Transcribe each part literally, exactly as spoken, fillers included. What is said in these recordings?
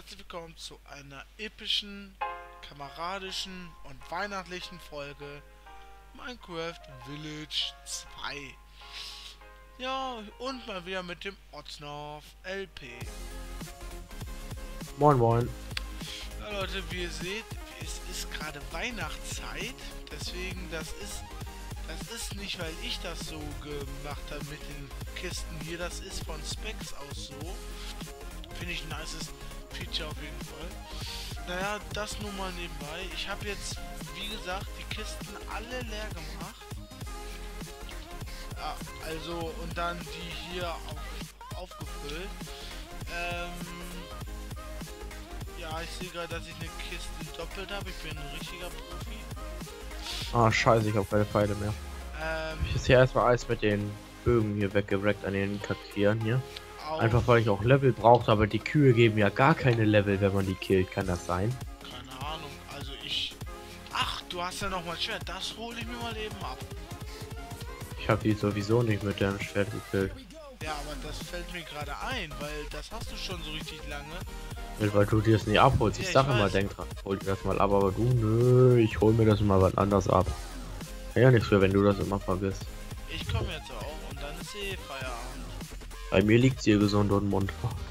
herzlich willkommen zu einer epischen, kameradischen und weihnachtlichen Folge Minecraft Village zwei. Ja, und mal wieder mit dem Otznov L P. Moin Moin. Ja Leute, wie ihr seht, es ist gerade Weihnachtszeit, deswegen das ist das ist nicht, weil ich das so gemacht habe mit den Kisten hier, das ist von Specs aus so. Finde ich ein nices Feature auf jeden Fall. Naja, das nur mal nebenbei. Ich habe jetzt, wie gesagt, die Kisten alle leer gemacht. Ja, also, und dann die hier auf, aufgefüllt. Ähm, ja, ich sehe gerade, dass ich eine Kiste doppelt habe. Ich bin ein richtiger Profi. Ah, scheiße, ich habe keine Pfeile mehr. Ähm, Ich ist hier erstmal alles mit den Bögen hier weggerackt an den Charakteren hier. auf, Einfach weil ich auch Level brauchte, aber die Kühe geben ja gar keine Level, wenn man die killt. Kann das sein? keine Ahnung, also ich... Ach, du hast ja noch mal Schwert. Das hole ich mir mal eben ab. Ich habe die sowieso nicht mit dem Schwert gekillt. Ja, aber das fällt mir gerade ein, weil das hast du schon so richtig lange. Weil weil du dir das nicht abholst. Ja, Ich ich sage immer, weiß. denk dran, hol dir das mal ab, aber du, nö, ich hol mir das mal was anders ab. Kann ja nichts für, wenn du das immer vergisst. Ich komme jetzt auch und dann ist eh Feierabend. Bei mir liegt hier gesund und munter.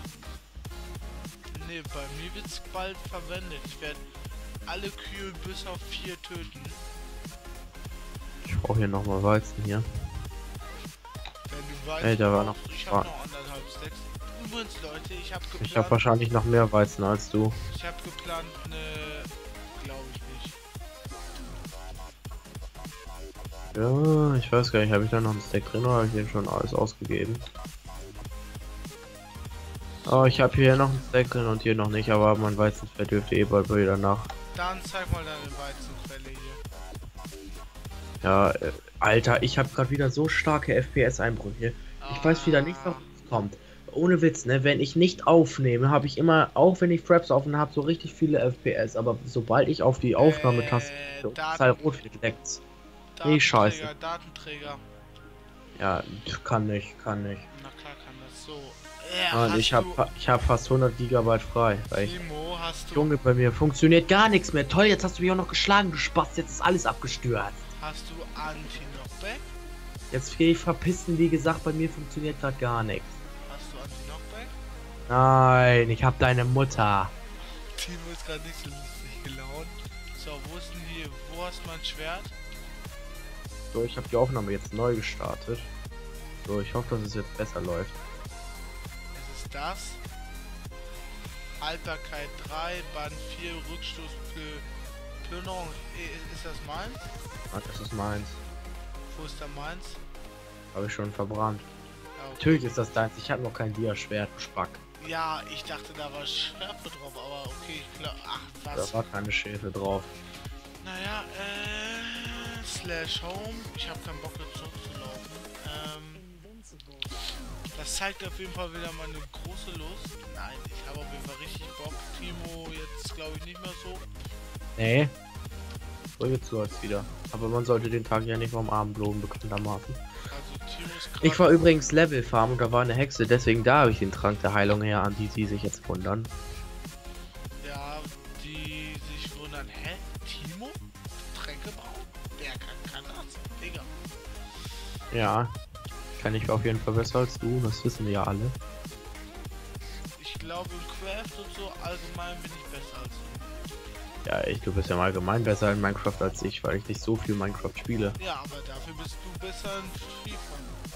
Ne, bei mir wird's bald verwendet. Ich werde alle Kühe bis auf vier töten. Ich brauche hier nochmal Weizen hier. Wenn du weißt, Ey, da war brauchst, noch- ich war- habe noch anderthalb Stacks. Übrigens, Leute, ich habe Ich habe geplant, wahrscheinlich noch mehr Weizen als du. ich habe geplant, eine, glaube ich nicht. Ja, ich weiß gar nicht, habe ich da noch ein Stack drin oder habe ich den schon alles ausgegeben? Oh, ich habe hier noch ein Stack drin und hier noch nicht, aber mein Weizenfeld dürfte eh bald wieder nach. Dann zeig mal deine Weizenquelle hier. Ja, äh, Alter, ich habe gerade wieder so starke F P S-Einbrüche. Ich weiß wieder nicht, warum es kommt. Ohne Witz, ne? Wenn ich nicht aufnehme, habe ich immer, auch wenn ich Fraps offen habe, so richtig viele F P S. Aber sobald ich auf die Aufnahmetaste Äh, drücke, Daten- Zahl rot wird, leckt's. Nee, Datenträger, scheiße. Datenträger. Ja, kann nicht, kann nicht. Na klar kann das so. Äh, Und hast ich habe du, ich hab fast hundert Gigabyte frei. Weil ich, Timo, hast du, Junge, bei mir funktioniert gar nichts mehr. Toll, jetzt hast du mich auch noch geschlagen, du Spast. Jetzt ist alles abgestürzt. hast du Anti-Knockback? Jetzt gehe ich verpissen, wie gesagt, bei mir funktioniert gerade gar nichts. Hast du Anti-Knockback? Nein, ich hab deine Mutter. Timo ist gerade nicht so lustig gelaunt. So, wo ist denn hier? Wo hast du mein Schwert? So, ich habe die Aufnahme jetzt neu gestartet. So, ich hoffe, dass es jetzt besser läuft. Es ist das. Haltbarkeit drei, Band vier, Rückstoß, Plö- Plünderung. I- Ist das meins? Ah, das ist meins. Wo ist da meins? Habe ich schon verbrannt. Ja, okay. Natürlich ist das deins. Ich habe noch kein Dia-Schwert, du Spack. Ja, ich dachte, da war Schärfe drauf, aber okay, ich glaube. Ach, Da was? war keine Schäfe drauf. Naja, äh. Slash Home. Ich habe keinen Bock jetzt zurückzulaufen. Ähm. Das zeigt auf jeden Fall wieder meine große Lust. Nein, ich habe auf jeden Fall richtig Bock. Timo jetzt glaube ich nicht mehr so. Nee. So jetzt so als wieder. Aber man sollte den Tag ja nicht vom Abend loben, bekanntermaßen. Also Timo ist gerade. Ich war übrigens Level Farm und da war eine Hexe, deswegen da habe ich den Trank der Heilung her, an die sie sich jetzt wundern. Ja, die sich wundern, hä? Timo? Tränke brauen? Der kann, kann das? Digga. Ja, kann ich auf jeden Fall besser als du, das wissen wir ja alle. Ich glaube im Craft und so allgemein bin ich besser als du. Ja, ich, du bist ja im Allgemein besser in Minecraft als ich, weil ich nicht so viel Minecraft spiele. Ja, aber dafür bist du besser in FIFA.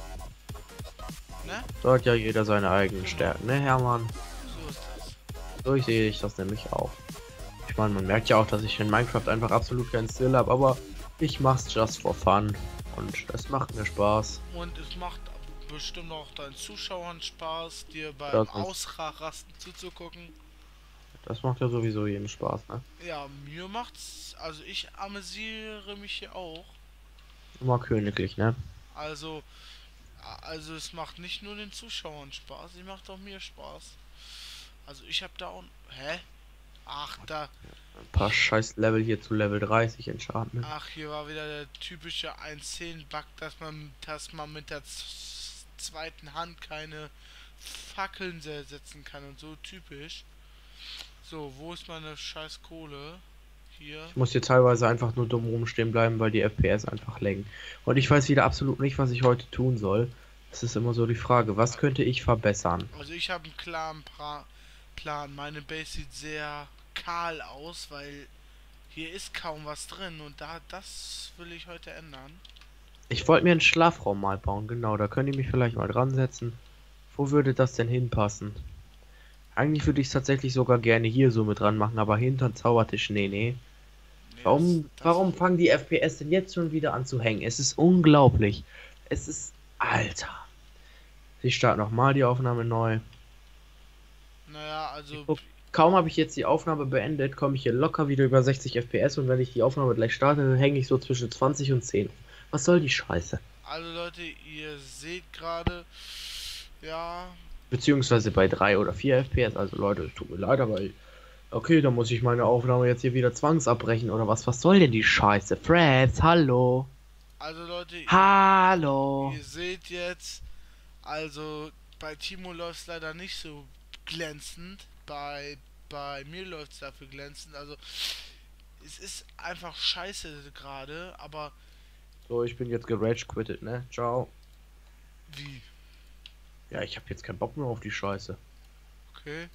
Ne? So hat ja jeder seine eigenen Stärken, ne Hermann? So ist das. So sehe ich das nämlich auch. Ich meine, man merkt ja auch, dass ich in Minecraft einfach absolut keinen Skill habe, aber ich mach's just for fun. Und es macht mir Spaß. Und es macht bestimmt auch deinen Zuschauern Spaß, dir beim Das ist- Ausrasten zuzugucken. Das macht ja sowieso jedem Spaß, ne? Ja, mir macht's, also ich amüsiere mich hier auch. Immer königlich, ne? Also, also es macht nicht nur den Zuschauern Spaß, es macht auch mir Spaß. Also ich habe da auch, hä? Ach, da, Ein paar scheiß Level hier zu Level dreißig entscharten. Ne? ach, hier war wieder der typische eins Punkt zehn-Bug, dass man, dass man mit der z- zweiten Hand keine Fackeln setzen kann und so typisch. So, wo ist meine scheiß Kohle? Hier. Ich muss hier teilweise einfach nur dumm rumstehen bleiben, weil die F P S einfach laggen. Und ich weiß wieder absolut nicht, was ich heute tun soll. Das ist immer so die Frage, was könnte ich verbessern? Also ich habe einen klaren pra Plan. Meine Base sieht sehr kahl aus, weil hier ist kaum was drin und da das will ich heute ändern. Ich wollte mir einen Schlafraum mal bauen, genau, da könnt ihr mich vielleicht mal dran setzen. Wo würde das denn hinpassen? Eigentlich würde ich es tatsächlich sogar gerne hier so mit dran machen, aber hinter den Zaubertisch, nee, nee. Nee, das, Warum, das warum fangen die F P S denn jetzt schon wieder an zu hängen? Es ist unglaublich. Es ist... Alter. Ich starte nochmal die Aufnahme neu. Naja, Ich also guck, kaum habe ich jetzt die Aufnahme beendet, komme ich hier locker wieder über sechzig F P S und wenn ich die Aufnahme gleich starte, dann hänge ich so zwischen zwanzig und zehn. Was soll die Scheiße? Also Leute, ihr seht gerade, ja, Beziehungsweise bei drei oder vier F P S, also Leute, es tut mir leid, aber ich, okay, dann muss ich meine Aufnahme jetzt hier wieder zwangsabbrechen oder was? Was soll denn die Scheiße? Freds, hallo. also Leute, ihr, Hallo. ihr seht jetzt, also bei Timo läuft es leider nicht so glänzend, bei, bei mir läuft es dafür glänzend, also es ist einfach scheiße gerade, aber So, ich bin jetzt gerage quittet, ne? Ciao. wie? Ja, ich habe jetzt keinen Bock mehr auf die Scheiße. Okay.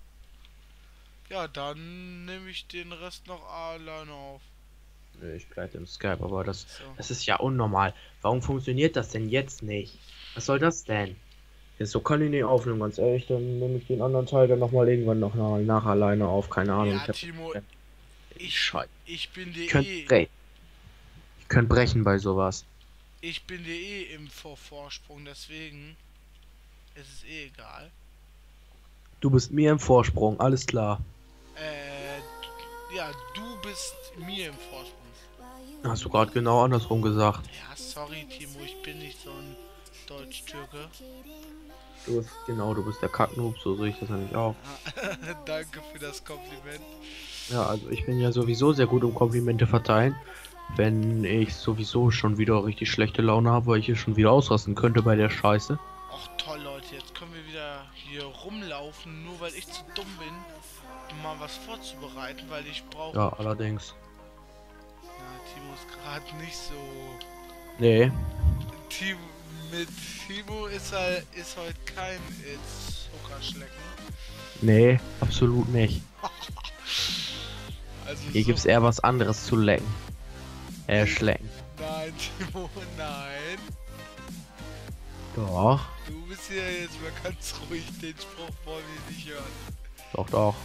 Ja, dann nehme ich den Rest noch alleine auf. Nö, ich bleibe im Skype, aber das, So. das ist ja unnormal. Warum funktioniert das denn jetzt nicht? Was soll das denn? Jetzt so kann ich nicht aufnehmen, ganz ehrlich. Dann nehme ich den anderen Teil dann nochmal irgendwann noch nach, nach alleine auf. Keine Ahnung. Ja, Ich hab, Timo, ich, Scheiße. ich bin dir Ich könnte eh, bre ich könnt brechen bei sowas. ich bin dir eh im Vor Vorsprung, deswegen ist es eh egal. Du bist mir im Vorsprung, alles klar. Äh, ja, du bist mir im Vorsprung. Hast du gerade genau andersrum gesagt. Ja, sorry, Timo, ich bin nicht so ein Deutsch-Türke. Du bist, genau, du bist der Kacknoob, so sehe ich das nämlich auch. Danke für das Kompliment. Ja, also ich bin ja sowieso sehr gut im Komplimente verteilen. Wenn ich sowieso schon wieder richtig schlechte Laune habe, weil ich hier schon wieder ausrasten könnte bei der Scheiße. Ach toll, Leute, jetzt können wir wieder hier rumlaufen, nur weil ich zu dumm bin, um mal was vorzubereiten, weil ich brauche... Ja, allerdings. Na, Timo ist gerade nicht so... Nee. Timo, mit Timo ist, halt, ist heute kein äh, Zuckerschlecken. Nee, absolut nicht. Also Hier so, gibt's eher was anderes zu lecken. Äh, schlecken. nein, Timo, nein. Doch. Du bist hier jetzt mal ganz ruhig, den Spruch wollen wir nicht hören. Doch, doch.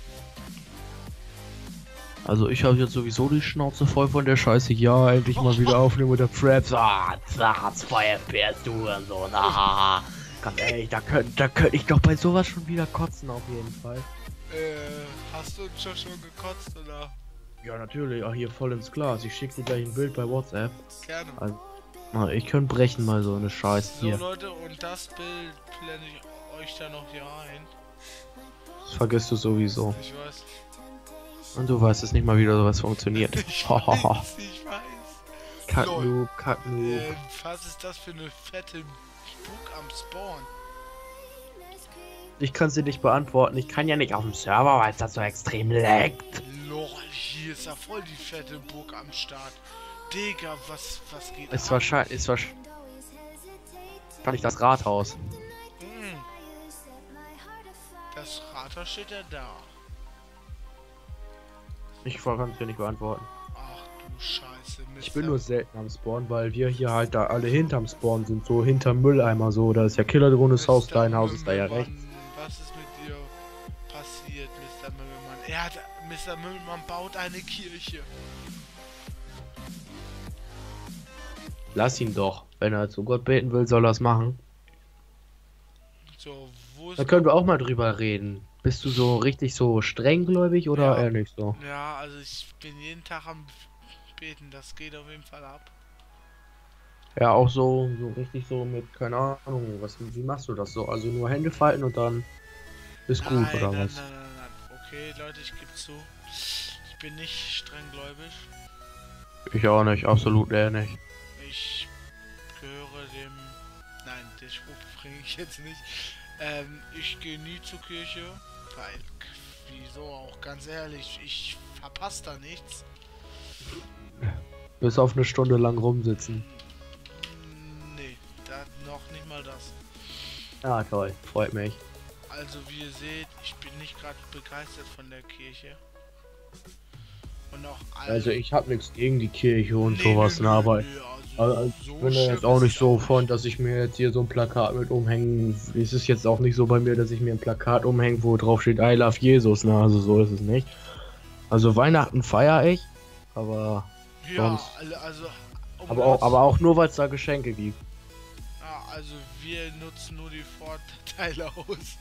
Also ich habe jetzt sowieso die Schnauze voll von der Scheiße. Ja, endlich mal wieder aufnehmen mit der Fraps. Ah, zwei F P S, du und so. Na, ganz ehrlich, da könnte da könnt ich doch bei sowas schon wieder kotzen auf jeden Fall. Äh, hast du schon schon gekotzt oder? Ja, natürlich. Ach, hier voll ins Glas. Ich schicke dir gleich ein Bild bei WhatsApp. Gerne. Also, na, ich könnte brechen mal so eine Scheiße So hier. Leute, und das Bild blende ich euch dann noch hier ein. Das vergisst du sowieso. Ich weiß. Und du weißt es nicht mal wieder, sowas funktioniert. Ich weiß, ich weiß. Kacknoob, Kacknoob. Äh, was ist das für eine fette Bug am Spawn? Ich kann sie nicht beantworten. Ich kann ja nicht auf dem Server, weil es das so extrem laggt. Lol, hier ist ja voll die fette Burg am Start. Digga, was, was geht Ist ab? wahrscheinlich, ist wahrscheinlich das Rathaus. Hm. Das Rathaus steht ja da. Ich kann es dir nicht beantworten. Ach du Scheiße, Mister. Ich bin nur selten am Spawn, weil wir hier halt da alle hinterm Spawn sind, so hinterm Mülleimer so. Da ist ja Killerdrones Haus, Mister dein Haus ist da ja Mümmelmann, rechts. Was ist mit dir passiert, Mister Mümmelmann? Er hat, Mister Mümmelmann baut eine Kirche. Lass ihn doch. Wenn er zu Gott beten will, soll er es machen. So, wo ist... Da können wir auch mal drüber reden. Bist du so richtig so strenggläubig oder Ja. eher nicht so? Ja, also ich bin jeden Tag am Beten, das geht auf jeden Fall ab. Ja, auch so, so richtig so mit, keine Ahnung, was, wie machst du das so? Also nur Hände falten und dann ist gut, Nein, oder nein, was? nein, nein, nein. Okay, Leute, ich gebe zu. Ich bin nicht strenggläubig. Ich auch nicht, absolut eher nicht. Ich gehöre dem... Nein, den Spruch bringe ich jetzt nicht. Ähm, ich gehe nie zur Kirche, weil wieso auch, ganz ehrlich, ich verpasse da nichts. Bis auf eine Stunde lang rumsitzen. Nee, da noch nicht mal das. Ja, toll, freut mich. Also wie ihr seht, ich bin nicht gerade begeistert von der Kirche. Und auch alle... Also ich habe nichts gegen die Kirche und Nee, sowas, nee, ne, nee, aber nee, also, also ich so bin da jetzt schlimm auch ist nicht es so auch von, nicht. dass ich mir jetzt hier so ein Plakat mit umhängen. Es ist jetzt auch nicht so bei mir, dass ich mir ein Plakat umhänge, wo drauf steht I love Jesus, ne, also so ist es nicht. Also Weihnachten feiere ich, aber Ja, sonst, alle- also... um aber auch, das- aber auch nur, weil es da Geschenke gibt. Ja, also wir nutzen nur die Vorteile aus.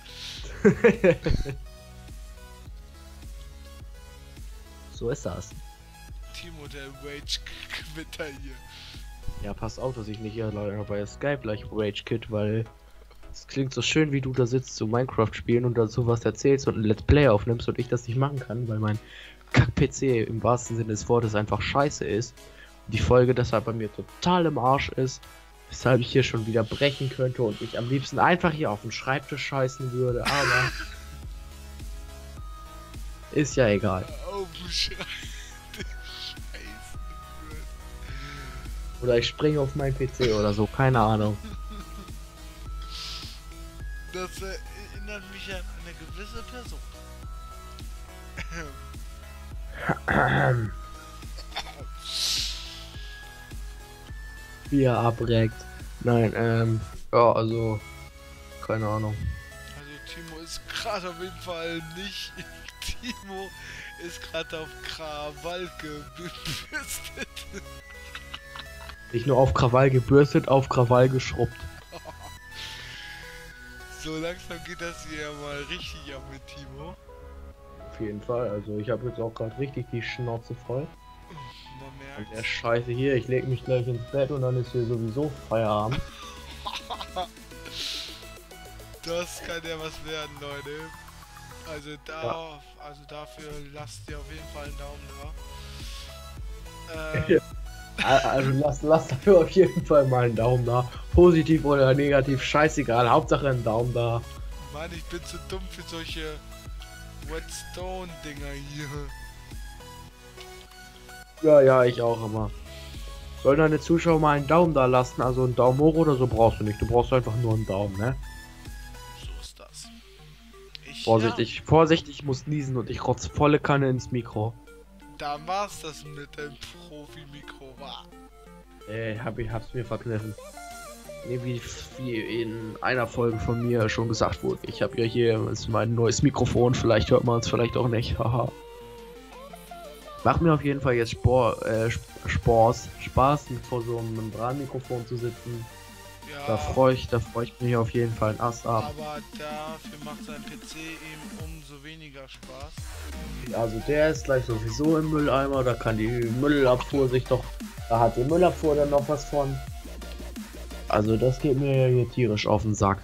So ist das. Timo, der Rage-Quitter hier. Ja, pass auf, dass ich nicht hier leider bei Skype gleich Rage Kid, weil es klingt so schön, wie du da sitzt zu Minecraft spielen und dazu was erzählst und ein Let's Play aufnimmst und ich das nicht machen kann, weil mein Kack-P C im wahrsten Sinne des Wortes einfach scheiße ist. Und die Folge deshalb bei mir total im Arsch ist, weshalb ich hier schon wieder brechen könnte und ich am liebsten einfach hier auf den Schreibtisch scheißen würde, aber ist ja egal. Auf dem Schreibtisch. Scheiße. Oder ich springe auf meinen P C oder so, keine Ahnung. Das erinnert mich an eine gewisse Person. Wie er abreckt. Nein, ähm, ja, also, keine Ahnung. Also Timo ist gerade auf jeden Fall nicht. Timo ist gerade auf Krawall gebürstet. Nicht nur auf Krawall gebürstet, auf Krawall geschrubbt. So langsam geht das hier mal richtig ab mit Timo. Auf jeden Fall, also ich habe jetzt auch gerade richtig die Schnauze voll. Man Und der merkt. Scheiße hier, ich leg mich gleich ins Bett und dann ist hier sowieso Feierabend. Das kann ja was werden, Leute. Also da, Ja. also dafür lasst ihr auf jeden Fall einen Daumen da. Ähm, Also lasst, lasst dafür auf jeden Fall mal einen Daumen da. Positiv oder negativ, scheißegal, Hauptsache einen Daumen da. Mann, ich bin zu dumm für solche Whetstone-Dinger hier. Ja, ja, ich auch immer. Sollen deine Zuschauer mal einen Daumen da lassen, also einen Daumen hoch oder so brauchst du nicht. Du brauchst einfach nur einen Daumen, ne? So ist das. Ich, Vorsichtig, vorsichtig, ich muss niesen und ich rotz volle Kanne ins Mikro. Ja, dann war's das mit dem Profi-Mikro, war. Ey, hab ich hab's mir verkniffen. Nee, wie, wie in einer Folge von mir schon gesagt wurde. Ich habe ja hier ist mein neues Mikrofon, vielleicht hört man es, vielleicht auch nicht. Haha. Macht mir auf jeden Fall jetzt Spor, äh, Spaß, Spaß, vor so einem Membranmikrofon zu sitzen. Ja, Da freue ich, da freue ich mich auf jeden Fall einen Ast ab. aber dafür macht sein P C eben umso weniger Spaß. Also der ist gleich sowieso im Mülleimer, da kann die Müllabfuhr sich doch, da hat die Müllabfuhr dann noch was von. Also das geht mir ja hier tierisch auf den Sack.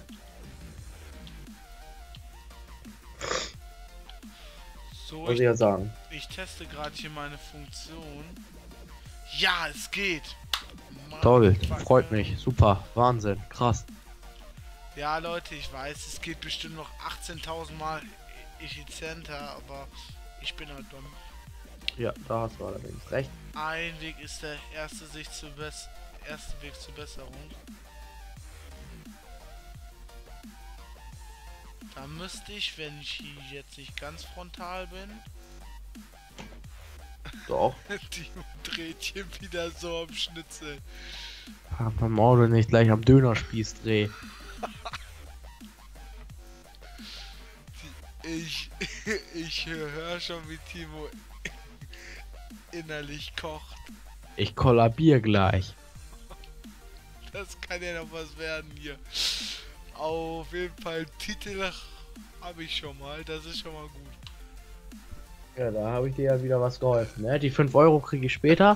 So, Muss ich ich, ja sagen. ich teste gerade hier meine Funktion. Ja, es geht. Mann, Toll, fuck, freut ey. mich, super, Wahnsinn, krass. Ja, Leute, ich weiß, es geht bestimmt noch achtzehntausend Mal e- effizienter, aber ich bin halt dumm. Ja, da hast du allerdings recht. Ein Weg ist der erste, sich zu bess erste Weg zur Besserung. Da müsste ich, wenn ich hier jetzt nicht ganz frontal bin, Doch. die Drehtchen wieder so am Schnitzel. Hab beim Auto nicht gleich am Dönerspieß dreh. Ich, ich höre schon, wie Timo innerlich kocht. Ich kollabier gleich. Das kann ja noch was werden hier. Auf jeden Fall Titel habe ich schon mal, das ist schon mal gut. Ja, da habe ich dir ja wieder was geholfen, ne? Die fünf Euro kriege ich später.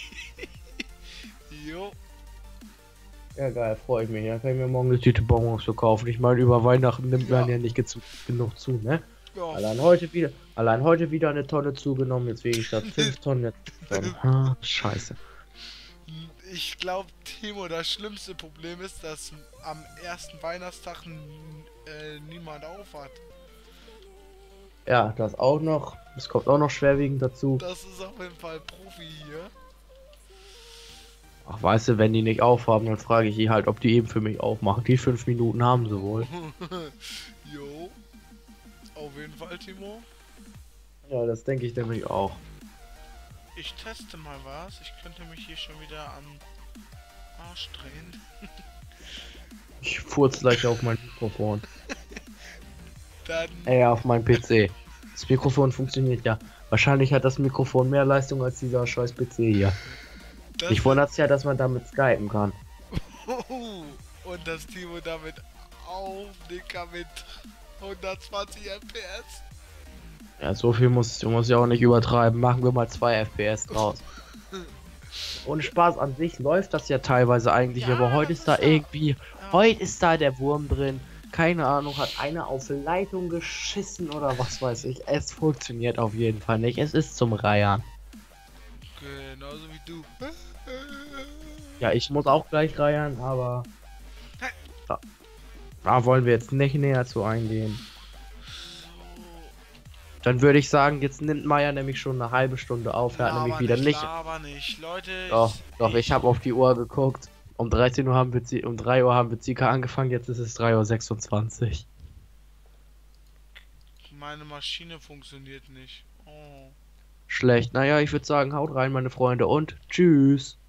Jo, Ja, geil, freue ich mich. Ja, kann ich mir morgen eine Tüte Bonbons so kaufen. Ich meine, über Weihnachten nimmt man Ja. ja nicht gezu- genug zu, ne? ja, Allein heute wieder, allein heute wieder eine Tonne zugenommen, jetzt wegen statt fünf Tonnen jetzt Tonnen. Ah, scheiße. ich glaube, Timo, das schlimmste Problem ist, dass am ersten Weihnachtstag n- äh, niemand auf hat. Ja, das auch noch. Es kommt auch noch schwerwiegend dazu. Das ist auf jeden Fall Profi hier. Ach, weißt du, wenn die nicht aufhaben, dann frage ich die halt, ob die eben für mich aufmachen. Die fünf Minuten haben sie wohl. Jo. Auf jeden Fall, Timo. Ja, das denke ich nämlich auch. Ich teste mal was. Ich könnte mich hier schon wieder am Arsch drehen. Ich furz gleich auf mein Mikrofon. Dann. Ey, auf mein P C. Das Mikrofon funktioniert ja. Wahrscheinlich hat das Mikrofon mehr Leistung als dieser scheiß P C hier. Das Ich wundere es ja, dass man damit skypen kann. Und das Timo damit aufnehmen kann mit hundertzwanzig F P S. Ja, so viel muss, muss ich auch nicht übertreiben. Machen wir mal zwei F P S draus. Und Spaß an sich läuft das ja teilweise eigentlich, Ja, aber heute das ist da ist ja- irgendwie, Ja. heute ist da der Wurm drin. Keine Ahnung, hat einer auf Leitung geschissen oder was weiß ich. Es funktioniert auf jeden Fall nicht. Es ist zum Reiern. Genauso wie du. Ja, ich muss auch gleich reiern, aber da, da wollen wir jetzt nicht näher zu eingehen. Dann würde ich sagen, jetzt nimmt Maya nämlich schon eine halbe Stunde auf. Er hat nämlich wieder nicht. Aber nicht, Leute. Doch, doch, ich habe auf die Uhr geguckt. Um dreizehn Uhr haben wir, zi- um drei Uhr haben wir circa angefangen, jetzt ist es drei Uhr sechsundzwanzig. Meine Maschine funktioniert nicht. Oh. Schlecht. Naja, ich würde sagen, haut rein, meine Freunde, und tschüss.